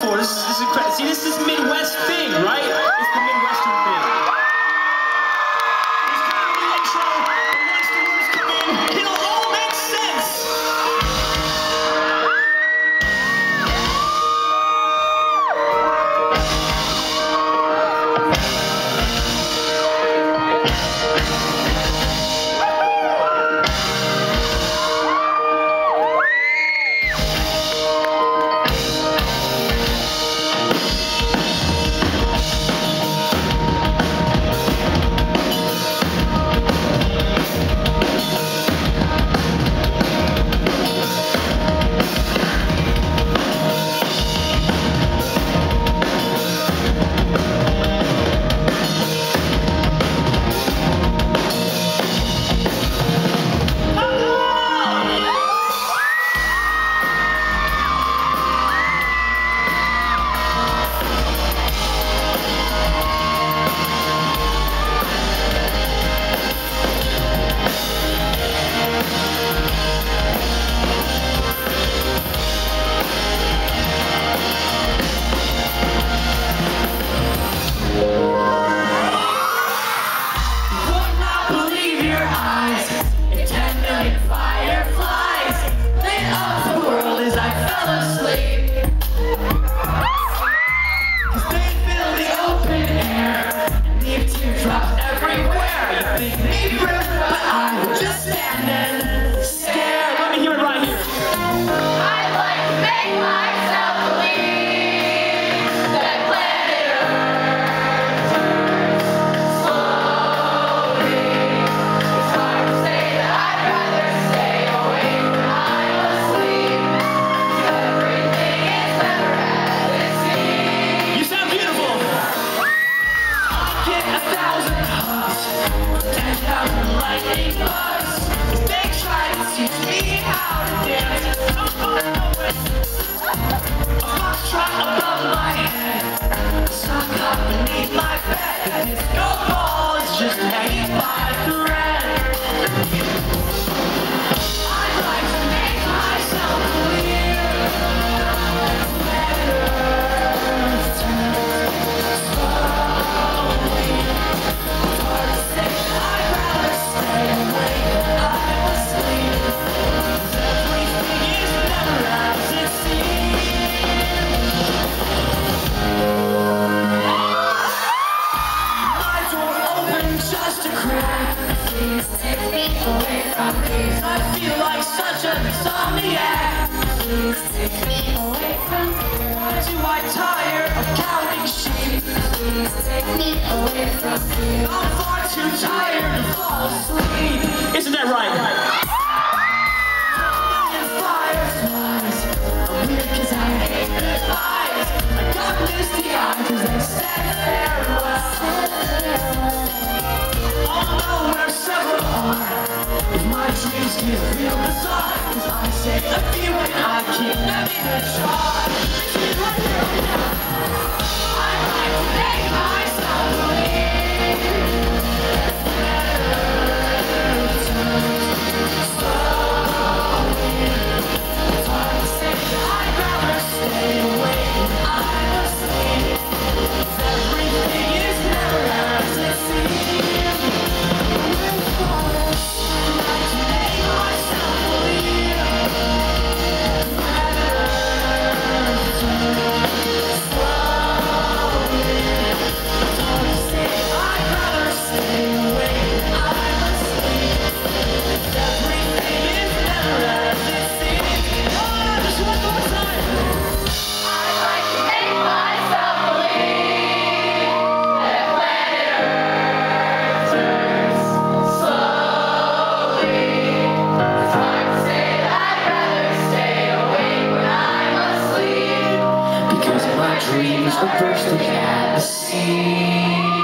for. This is incredible. See, this is Midwest thing, right? It's the Midwestern thing. It's kind of the intro, but once the words come in, it'll all make sense. I feel like such an insomniac. Please take me away from here. Why do I tire of counting sheep? Please take me away from here. I'm far too tired to fall asleep. Isn't that right? Fireflies. I'm weird cause I hate goodbyes. I got misty eyes cause they said farewell. Although where several are, if my dreams get real bizarre, cause I say a few and I keep them in a jar. I'd like to make myself believe that better turns slowly. It's hard to say that I'd rather stay awake when I'm asleep, cause everything is never as it seems. Dreams are bursting at the seams.